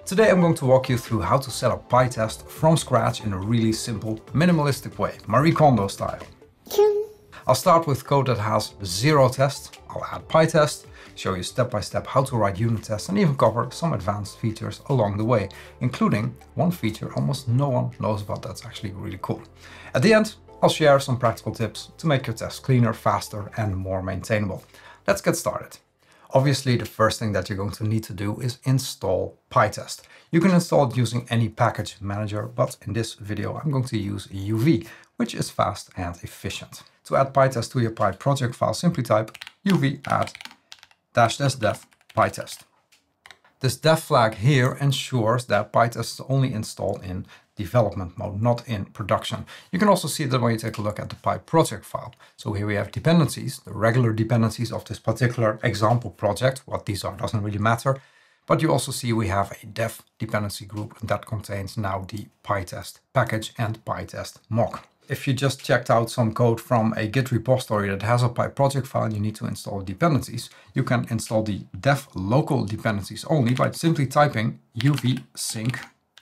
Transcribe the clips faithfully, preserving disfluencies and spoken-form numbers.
Today I'm going to walk you through how to set up PyTest from scratch in a really simple, minimalistic way, Marie Kondo style. I'll start with code that has zero tests. I'll add PyTest, show you step by step how to write unit tests, and even cover some advanced features along the way, including one feature almost no one knows about that's actually really cool. At the end, I'll share some practical tips to make your tests cleaner, faster, and more maintainable. Let's get started. Obviously, the first thing that you're going to need to do is install PyTest. You can install it using any package manager, but in this video, I'm going to use U V, which is fast and efficient. To add PyTest to your Py project file, simply type U V add dash dash dev PyTest. This dev flag here ensures that PyTest is only installed in development mode, not in production. You can also see that when you take a look at the Py project file. So here we have dependencies, the regular dependencies of this particular example project. What these are doesn't really matter. But you also see we have a dev dependency group, and that contains now the PyTest package and PyTest mock. If you just checked out some code from a Git repository that has a Py project file and you need to install dependencies, you can install the dev local dependencies only by simply typing U V sync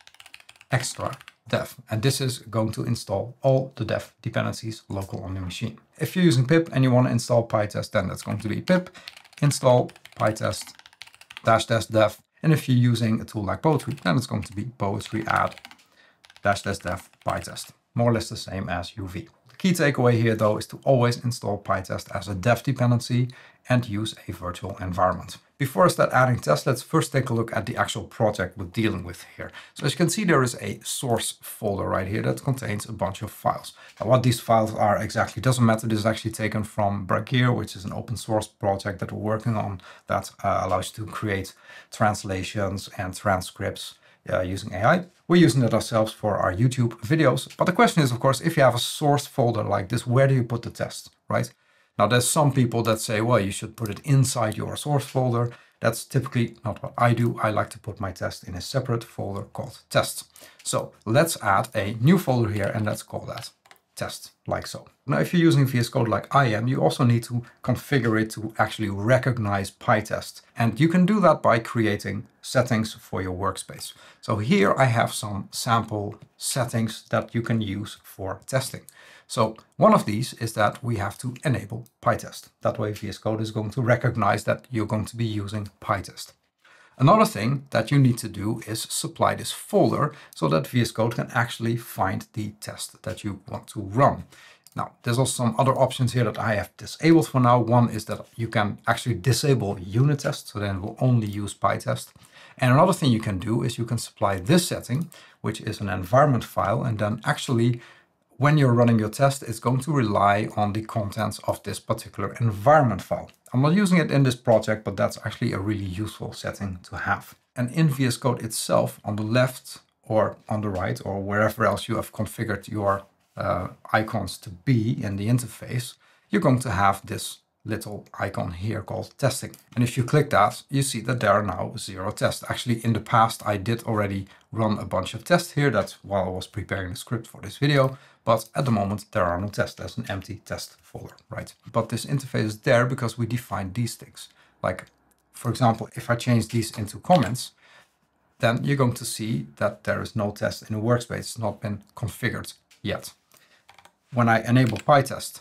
extra dev. And this is going to install all the dev dependencies local on the machine. If you're using pip and you want to install PyTest, then that's going to be pip install PyTest dash dash dev. And if you're using a tool like Poetry, then it's going to be poetry add dash dash dev PyTest. More or less the same as U V. The key takeaway here though is to always install PyTest as a dev dependency and use a virtual environment. Before I start adding tests, let's first take a look at the actual project we're dealing with here. So as you can see, there is a source folder right here that contains a bunch of files. Now what these files are exactly doesn't matter. This is actually taken from Braggear, which is an open source project that we're working on that uh, allows you to create translations and transcripts Uh, using A I. We're using it ourselves for our YouTube videos. But the question is, of course, if you have a source folder like this, where do you put the test, right? Now, there's some people that say, well, you should put it inside your source folder. That's typically not what I do. I like to put my test in a separate folder called tests. So let's add a new folder here and let's call that test, like so. Now, if you're using V S Code like I am, you also need to configure it to actually recognize PyTest. And you can do that by creating settings for your workspace. So here I have some sample settings that you can use for testing. So one of these is that we have to enable PyTest. That way V S Code is going to recognize that you're going to be using PyTest. Another thing that you need to do is supply this folder so that V S Code can actually find the test that you want to run. Now, there's also some other options here that I have disabled for now. One is that you can actually disable unit tests, so then we'll only use PyTest. And another thing you can do is you can supply this setting, which is an environment file, and then actually when you're running your test, it's going to rely on the contents of this particular environment file. I'm not using it in this project, but that's actually a really useful setting to have. And in V S Code itself, on the left or on the right, or wherever else you have configured your uh, icons to be in the interface, you're going to have this little icon here called testing. And if you click that, you see that there are now zero tests. Actually, in the past, I did already run a bunch of tests here. That's while I was preparing the script for this video. But at the moment, there are no tests. There's an empty test folder, right? But this interface is there because we defined these things. Like, for example, if I change these into comments, then you're going to see that there is no test in the workspace. It's not been configured yet. When I enable PyTest,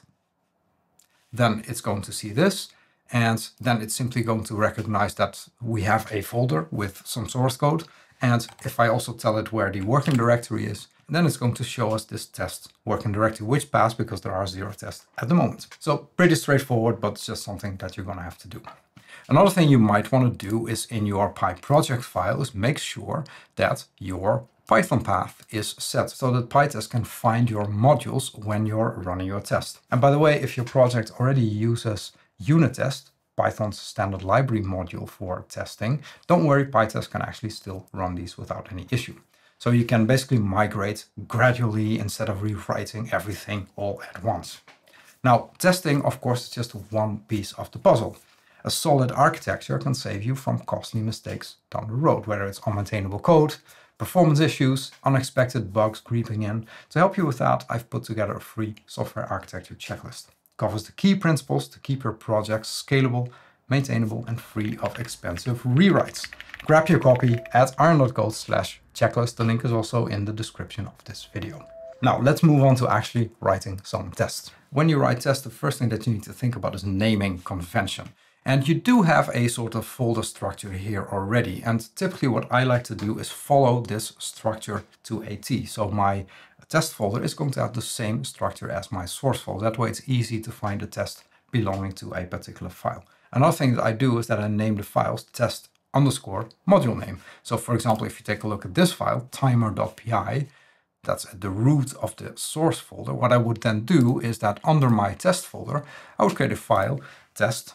then it's going to see this, and then it's simply going to recognize that we have a folder with some source code. And if I also tell it where the working directory is, then it's going to show us this test working directory, which passed because there are zero tests at the moment. So pretty straightforward, but it's just something that you're going to have to do. Another thing you might want to do is in your Py project file is make sure that your Python path is set so that PyTest can find your modules when you're running your test. And by the way, if your project already uses unit test, Python's standard library module for testing, don't worry, PyTest can actually still run these without any issue. So you can basically migrate gradually instead of rewriting everything all at once. Now, testing, of course, is just one piece of the puzzle. A solid architecture can save you from costly mistakes down the road, whether it's unmaintainable code, performance issues, unexpected bugs creeping in. To help you with that, I've put together a free software architecture checklist. It covers the key principles to keep your projects scalable, maintainable, and free of expensive rewrites. Grab your copy at iron.gold slash checklist. The link is also in the description of this video. Now let's move on to actually writing some tests. When you write tests, the first thing that you need to think about is naming convention. And you do have a sort of folder structure here already. And typically what I like to do is follow this structure to a T. So my test folder is going to have the same structure as my source folder. That way it's easy to find a test belonging to a particular file. Another thing that I do is that I name the files test underscore module name. So for example, if you take a look at this file, timer.py, that's at the root of the source folder. What I would then do is that under my test folder, I would create a file test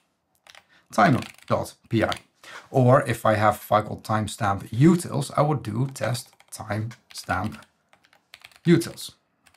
timer.py. Or if I have a file called timestamp utils, I would do test timestamp utils.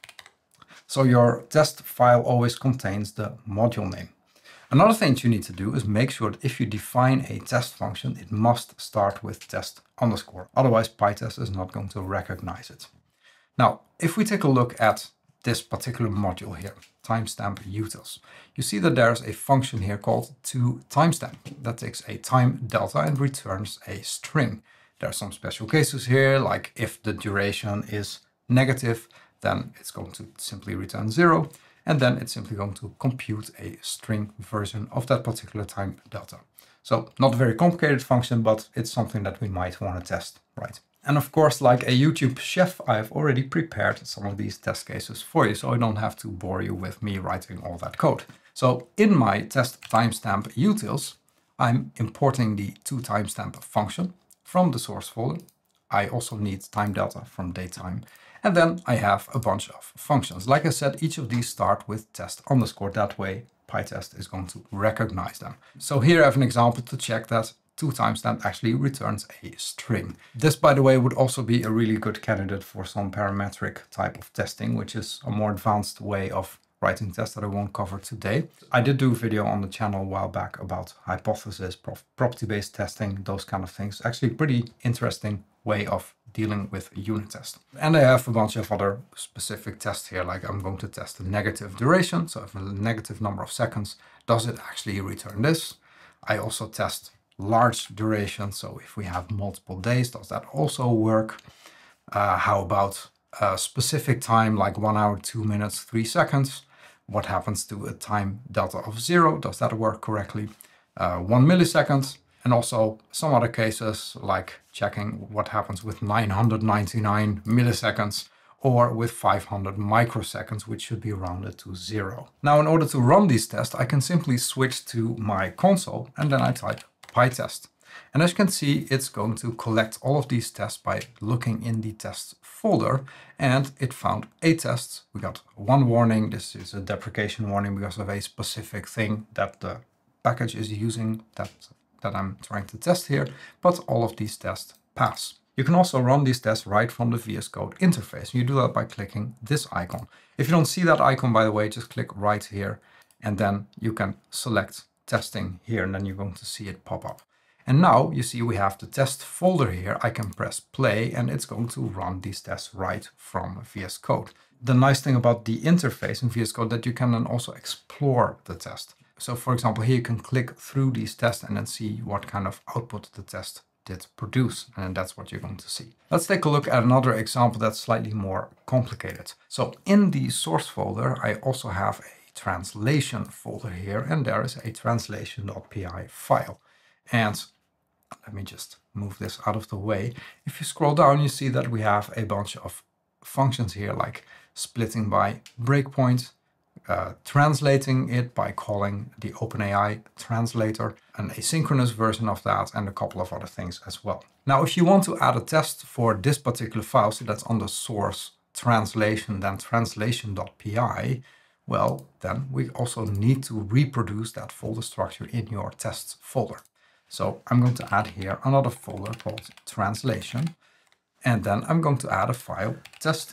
So your test file always contains the module name. Another thing you need to do is make sure that if you define a test function, it must start with test underscore. Otherwise, PyTest is not going to recognize it. Now, if we take a look at this particular module here, timestamp utils, you see that there's a function here called toTimestamp that takes a time delta and returns a string. There are some special cases here, like if the duration is negative, then it's going to simply return zero, and then it's simply going to compute a string version of that particular time delta. So not a very complicated function, but it's something that we might want to test, right? And of course, like a YouTube chef, I've already prepared some of these test cases for you, so I don't have to bore you with me writing all that code. So in my test timestamp utils, I'm importing the toTimestamp function from the source folder. I also need time delta from datetime. And then I have a bunch of functions. Like I said, each of these start with test underscore. That way PyTest is going to recognize them. So here I have an example to check that toTimestamp actually returns a string. This, by the way, would also be a really good candidate for some parametric type of testing, which is a more advanced way of writing tests that I won't cover today. I did do a video on the channel a while back about hypothesis, property-based testing, those kind of things. Actually, pretty interesting way of dealing with a unit test. And I have a bunch of other specific tests here, like I'm going to test the negative duration. So if a negative number of seconds, does it actually return this? I also test large duration. So if we have multiple days, does that also work? Uh, how about a specific time, like one hour, two minutes, three seconds? What happens to a time delta of zero? Does that work correctly? Uh, one millisecond. And also some other cases like checking what happens with nine hundred ninety-nine milliseconds or with five hundred microseconds, which should be rounded to zero. Now, in order to run these tests, I can simply switch to my console and then I type PyTest. And as you can see, it's going to collect all of these tests by looking in the tests folder, and it found eight tests. We got one warning. This is a deprecation warning because of a specific thing that the package is using that that I'm trying to test here, but all of these tests pass. You can also run these tests right from the V S Code interface. You do that by clicking this icon. If you don't see that icon, by the way, just click right here, and then you can select testing here, and then you're going to see it pop up. And now you see we have the test folder here. I can press play, and it's going to run these tests right from V S Code. The nice thing about the interface in V S Code that you can then also explore the test. So for example, here you can click through these tests and then see what kind of output the test did produce. And that's what you're going to see. Let's take a look at another example that's slightly more complicated. So in the source folder, I also have a translation folder here, and there is a translation.py file. And let me just move this out of the way. If you scroll down, you see that we have a bunch of functions here, like splitting by breakpoint, Uh, translating it by calling the OpenAI translator, an asynchronous version of that, and a couple of other things as well. Now, if you want to add a test for this particular file, so that's on the source translation, then translation.py, well, then we also need to reproduce that folder structure in your tests folder. So I'm going to add here another folder called translation, and then I'm going to add a file test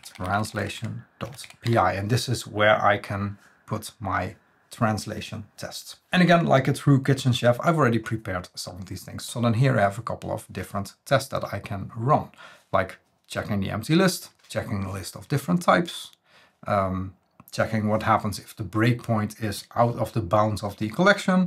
translation.py, and this is where I can put my translation tests. And again, like a true kitchen chef, I've already prepared some of these things. So then here I have a couple of different tests that I can run, like checking the empty list, checking the list of different types, um, checking what happens if the breakpoint is out of the bounds of the collection,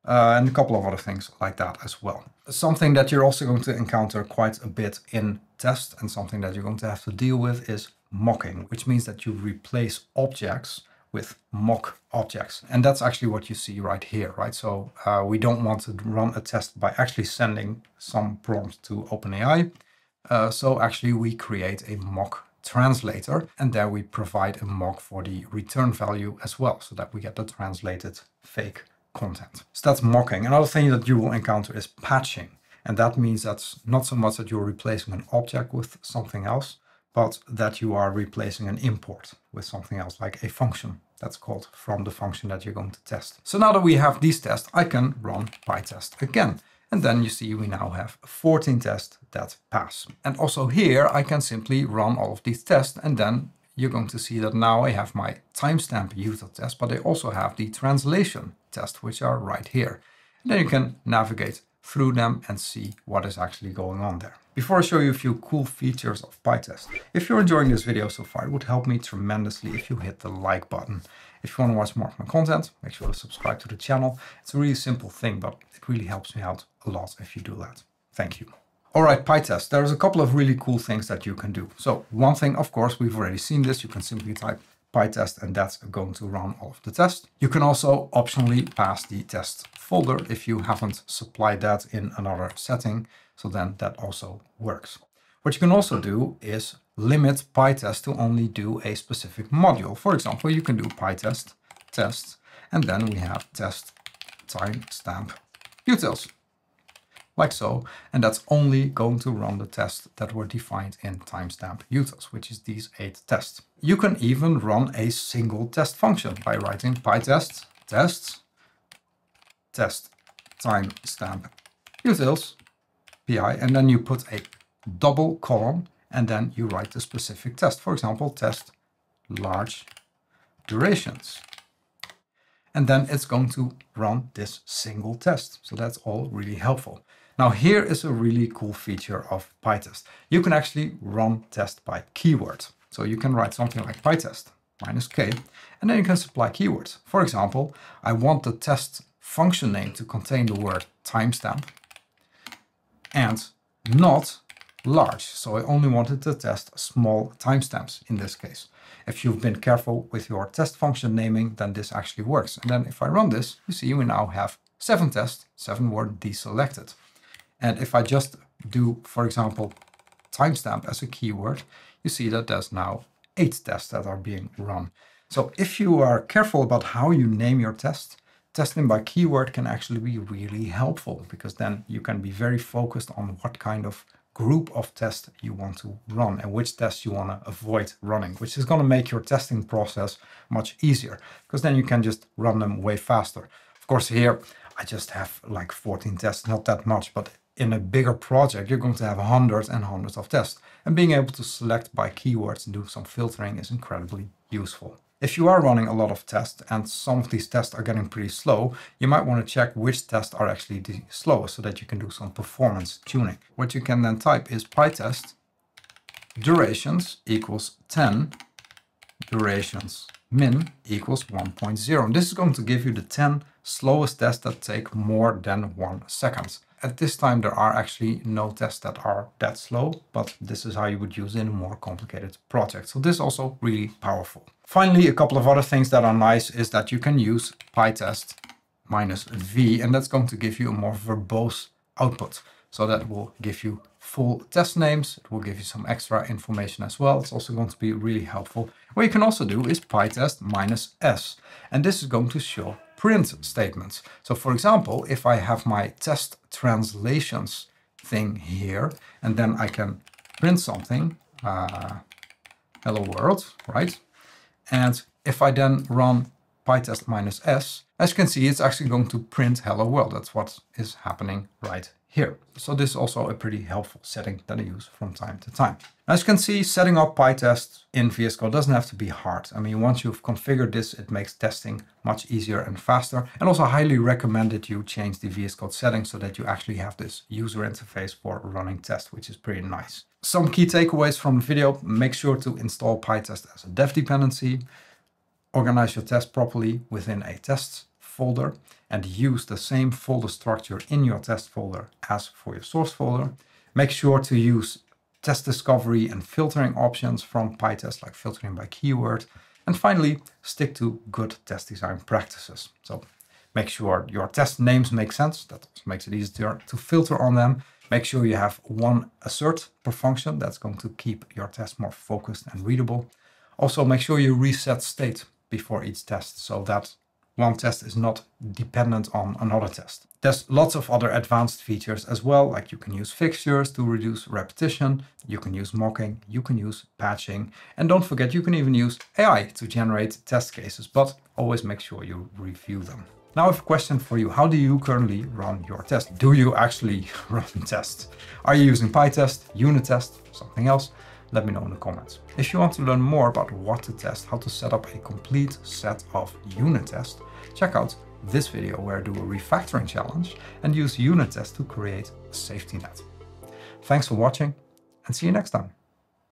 uh, and a couple of other things like that as well. Something that you're also going to encounter quite a bit in test, and something that you're going to have to deal with, is mocking, which means that you replace objects with mock objects. And that's actually what you see right here, right? So uh, we don't want to run a test by actually sending some prompt to OpenAI. Uh, so actually we create a mock translator, and there we provide a mock for the return value as well, so that we get the translated fake content. So that's mocking. Another thing that you will encounter is patching. And that means that's not so much that you're replacing an object with something else, but that you are replacing an import with something else, like a function that's called from the function that you're going to test. So now that we have these tests, I can run PyTest again. And then you see we now have fourteen tests that pass. And also here I can simply run all of these tests, and then you're going to see that now I have my timestamp user test, but I also have the translation test, which are right here. And then you can navigate through them and see what is actually going on there. Before I show you a few cool features of PyTest, if you're enjoying this video so far, it would help me tremendously if you hit the like button. If you want to watch more of my content, make sure to subscribe to the channel. It's a really simple thing, but it really helps me out a lot if you do that. Thank you. All right, PyTest, there's a couple of really cool things that you can do. So one thing, of course, we've already seen this. You can simply type PyTest and that's going to run all of the tests. You can also optionally pass the test folder if you haven't supplied that in another setting. So then that also works. What you can also do is limit PyTest to only do a specific module. For example, you can do PyTest test, and then we have test timestamp utils, like so. And that's only going to run the tests that were defined in timestamp utils, which is these eight tests. You can even run a single test function by writing PyTest tests test timestamp utils pi, and then you put a double colon, and then you write the specific test. For example, test large durations. And then it's going to run this single test. So that's all really helpful. Now here is a really cool feature of PyTest. You can actually run test by keyword. So you can write something like PyTest minus k, and then you can supply keywords. For example, I want the test function name to contain the word timestamp and not large. So I only wanted to test small timestamps in this case. If you've been careful with your test function naming, then this actually works. And then if I run this, you see we now have seven tests, seven were deselected. And if I just do, for example, timestamp as a keyword, you see that there's now eight tests that are being run. So if you are careful about how you name your tests, testing by keyword can actually be really helpful, because then you can be very focused on what kind of group of tests you want to run and which tests you want to avoid running, which is going to make your testing process much easier, because then you can just run them way faster. Of course, here I just have like fourteen tests, not that much, but in a bigger project, you're going to have hundreds and hundreds of tests. And being able to select by keywords and do some filtering is incredibly useful. If you are running a lot of tests and some of these tests are getting pretty slow, you might want to check which tests are actually the slowest so that you can do some performance tuning. What you can then type is PyTest durations equals ten, durations min equals one point zero. And this is going to give you the ten slowest tests that take more than one second. At this time, there are actually no tests that are that slow, but this is how you would use it in a more complicated project. So this is also really powerful. Finally, a couple of other things that are nice is that you can use PyTest minus v, and that's going to give you a more verbose output. So that will give you full test names. It will give you some extra information as well. It's also going to be really helpful. What you can also do is PyTest minus s, and this is going to show print statements. So for example, if I have my test translations thing here, and then I can print something, uh, hello world, right? And if I then run PyTest minus s, as you can see, it's actually going to print hello world. That's what is happening right here. So this is also a pretty helpful setting that I use from time to time. As you can see, setting up PyTest in V S Code doesn't have to be hard. I mean, once you've configured this, it makes testing much easier and faster. And also highly recommend that you change the V S Code settings so that you actually have this user interface for running tests, which is pretty nice. Some key takeaways from the video: make sure to install PyTest as a dev dependency, organize your test properly within a test folder and use the same folder structure in your test folder as for your source folder. Make sure to use test discovery and filtering options from PyTest, like filtering by keyword. And finally, stick to good test design practices. So make sure your test names make sense. That makes it easier to filter on them. Make sure you have one assert per function. That's going to keep your test more focused and readable. Also, make sure you reset state before each test so that one test is not dependent on another test. There's lots of other advanced features as well, like you can use fixtures to reduce repetition, you can use mocking, you can use patching, and don't forget you can even use A I to generate test cases, but always make sure you review them. Now I have a question for you. How do you currently run your test? Do you actually run tests? Are you using PyTest, unit test, something else? Let me know in the comments. If you want to learn more about what to test, how to set up a complete set of unit tests, check out this video where I do a refactoring challenge and use unit tests to create a safety net. Thanks for watching and see you next time.